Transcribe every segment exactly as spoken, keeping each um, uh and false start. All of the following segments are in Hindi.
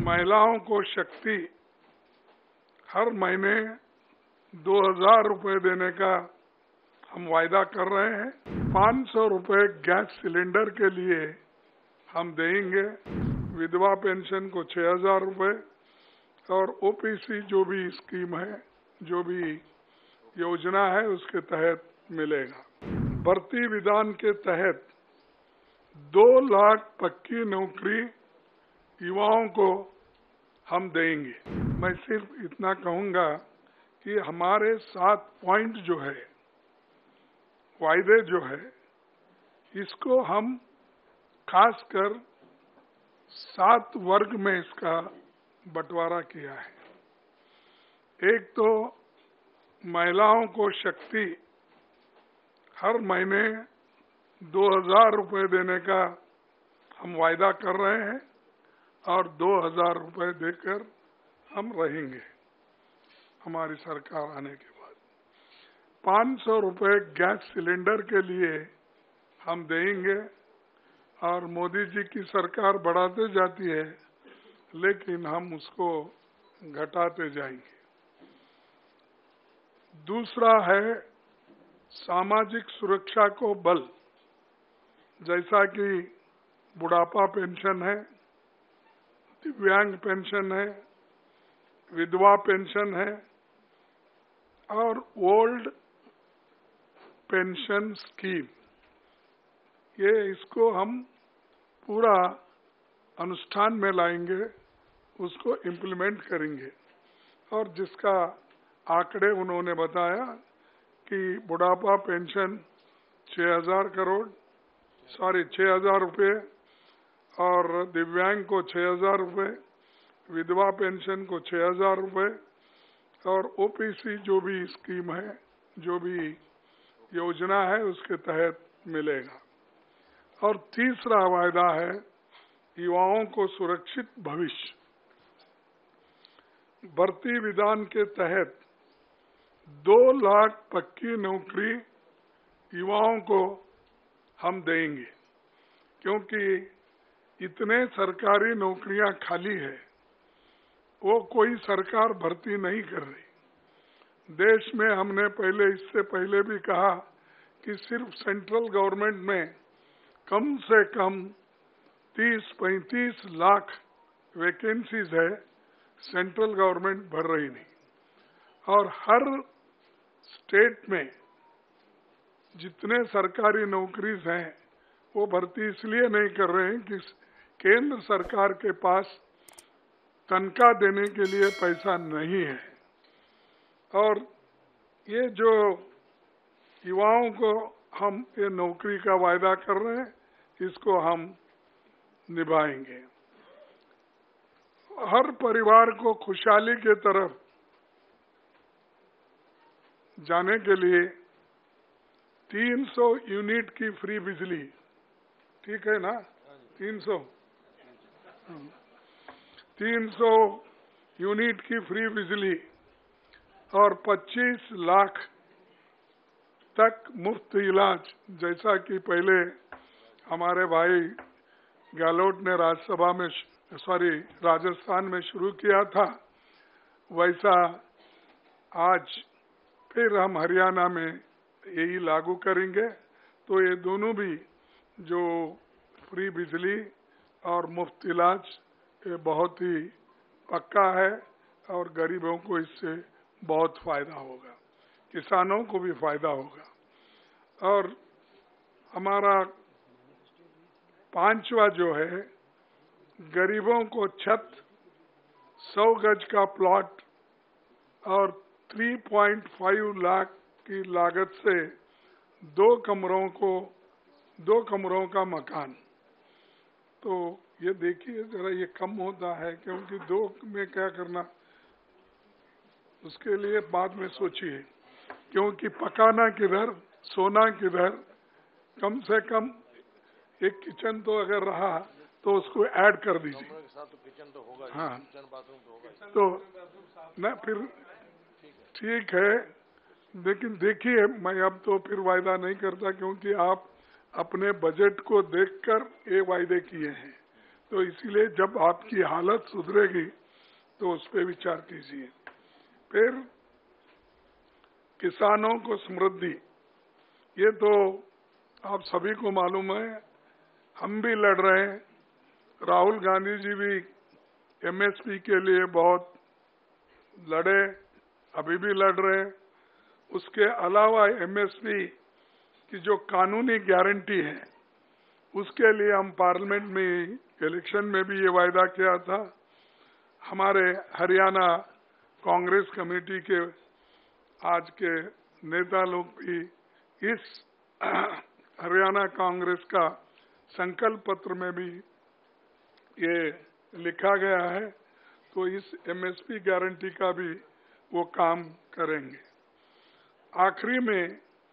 महिलाओं को शक्ति हर महीने दो हजार रुपये देने का हम वायदा कर रहे हैं। पाँच सौ रुपये गैस सिलेंडर के लिए हम देंगे। विधवा पेंशन को छः हजार रुपये और ओपीसी जो भी स्कीम है, जो भी योजना है, उसके तहत मिलेगा। भर्ती विधान के तहत दो लाख पक्की नौकरी युवाओं को हम देंगे। मैं सिर्फ इतना कहूंगा कि हमारे सात पॉइंट जो है, वायदे जो है, इसको हम खासकर सात वर्ग में इसका बंटवारा किया है। एक तो महिलाओं को शक्ति हर महीने दो हजार रुपये देने का हम वायदा कर रहे हैं और दो हजार रुपये देकर हम रहेंगे हमारी सरकार आने के बाद। पाँच सौ रुपये गैस सिलेंडर के लिए हम देंगे और मोदी जी की सरकार बढ़ाते जाती है, लेकिन हम उसको घटाते जाएंगे। दूसरा है सामाजिक सुरक्षा को बल, जैसा कि बुढ़ापा पेंशन है, दिव्यांग पेंशन है, विधवा पेंशन है और ओल्ड पेंशन स्कीम। ये इसको हम पूरा अनुष्ठान में लाएंगे, उसको इम्प्लीमेंट करेंगे। और जिसका आंकड़े उन्होंने बताया कि बुढ़ापा पेंशन छः हजार करोड़ सॉरी छः हजार रुपये और दिव्यांग को छः हजार रुपये, विधवा पेंशन को छः हजार रुपये और ओपीसी जो भी स्कीम है, जो भी योजना है, उसके तहत मिलेगा। और तीसरा वायदा है युवाओं को सुरक्षित भविष्य। भर्ती विधान के तहत दो लाख पक्की नौकरी युवाओं को हम देंगे, क्योंकि इतने सरकारी नौकरियां खाली है, वो कोई सरकार भर्ती नहीं कर रही। देश में हमने पहले इससे पहले भी कहा कि सिर्फ सेंट्रल गवर्नमेंट में कम से कम तीस पैंतीस लाख वैकेंसीज है, सेंट्रल गवर्नमेंट भर रही नहीं। और हर स्टेट में जितने सरकारी नौकरीज हैं, वो भर्ती इसलिए नहीं कर रहे हैं कि केंद्र सरकार के पास तनख्वाह देने के लिए पैसा नहीं है। और ये जो युवाओं को हम ये नौकरी का वायदा कर रहे हैं, इसको हम निभाएंगे। हर परिवार को खुशहाली के तरफ जाने के लिए तीन सौ यूनिट की फ्री बिजली, ठीक है ना? तीन सौ तीन सौ यूनिट की फ्री बिजली और पच्चीस लाख तक मुफ्त इलाज, जैसा कि पहले हमारे भाई गहलोत ने राज्यसभा में सॉरी राजस्थान में शुरू किया था, वैसा आज फिर हम हरियाणा में यही लागू करेंगे। तो ये दोनों भी जो फ्री बिजली और मुफ्त इलाज, ये बहुत ही पक्का है और गरीबों को इससे बहुत फायदा होगा, किसानों को भी फायदा होगा। और हमारा पांचवा जो है, गरीबों को छत, सौ गज का प्लॉट और तीन पॉइंट पाँच लाख की लागत से दो कमरों को दो कमरों का मकान। तो ये देखिए जरा, ये कम होता है, क्योंकि दो में क्या करना, उसके लिए बाद में सोचिए, क्योंकि पकाना किधर, सोना किधर। कम से कम एक किचन तो अगर रहा तो उसको ऐड कर दीजिए। हाँ, तो न फिर ठीक है, लेकिन देखिए, मैं अब तो फिर वायदा नहीं करता, क्योंकि आप अपने बजट को देखकर ये वायदे किए हैं। तो इसीलिए जब आपकी हालत सुधरेगी तो उस पर विचार कीजिए। फिर किसानों को समृद्धि, ये तो आप सभी को मालूम है, हम भी लड़ रहे हैं। राहुल गांधी जी भी एमएसपी के लिए बहुत लड़े, अभी भी लड़ रहे हैं। उसके अलावा एमएसपी की जो कानूनी गारंटी है उसके लिए हम पार्लियामेंट में इलेक्शन में भी ये वायदा किया था। हमारे हरियाणा कांग्रेस कमेटी के आज के नेता लोग भी इस हरियाणा कांग्रेस का संकल्प पत्र में भी ये लिखा गया है, तो इस एमएसपी गारंटी का भी वो काम करेंगे। आखिरी में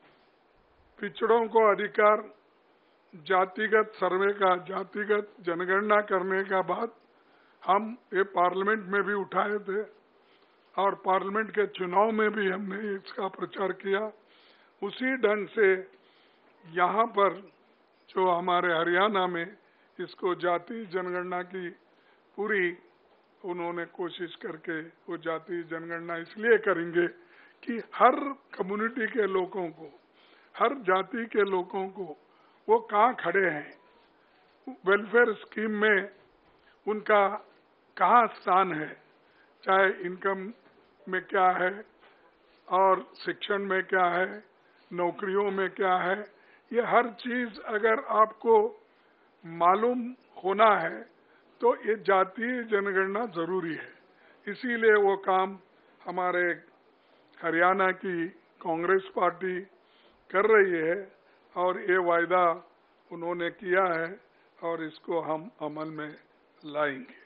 पिछड़ों को अधिकार, जातिगत सर्वे का, जातिगत जनगणना करने का बात हम ये पार्लियामेंट में भी उठाए थे और पार्लियामेंट के चुनाव में भी हमने इसका प्रचार किया। उसी ढंग से यहाँ पर जो हमारे हरियाणा में इसको जाति जनगणना की पूरी उन्होंने कोशिश करके वो जाति जनगणना इसलिए करेंगे कि हर कम्युनिटी के लोगों को, हर जाति के लोगों को वो कहाँ खड़े हैं, वेलफेयर स्कीम में उनका कहाँ स्थान है, चाहे इनकम में क्या है और शिक्षण में क्या है, नौकरियों में क्या है, ये हर चीज अगर आपको मालूम होना है तो ये जातीय जनगणना जरूरी है। इसीलिए वो काम हमारे हरियाणा की कांग्रेस पार्टी कर रही है और ये वायदा उन्होंने किया है और इसको हम अमल में लाएंगे।